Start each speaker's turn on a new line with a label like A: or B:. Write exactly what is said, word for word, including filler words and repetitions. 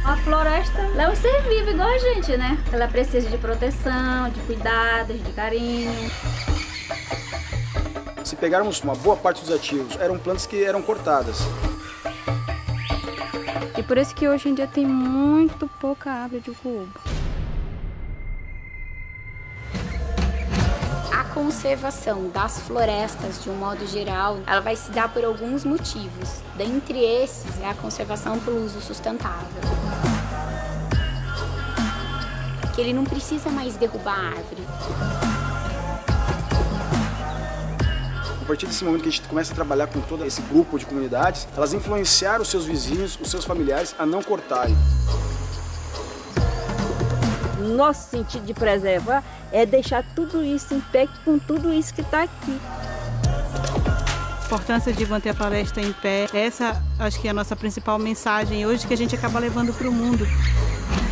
A: A floresta ela é um ser vivo igual a gente, né? Ela precisa de proteção, de cuidados, de carinho.
B: Se pegarmos uma boa parte dos ativos, eram plantas que eram cortadas.
C: E por isso que hoje em dia tem muito pouca árvore de cubo.
D: A conservação das florestas, de um modo geral, ela vai se dar por alguns motivos. Dentre esses, é a conservação pelo uso sustentável. Que ele não precisa mais derrubar a árvore.
B: A partir desse momento que a gente começa a trabalhar com todo esse grupo de comunidades, elas influenciaram os seus vizinhos, os seus familiares a não cortarem.
E: Nosso sentido de preservar é deixar tudo isso em pé com tudo isso que está aqui.
F: A importância de manter a floresta em pé, essa acho que é a nossa principal mensagem hoje que a gente acaba levando para o mundo.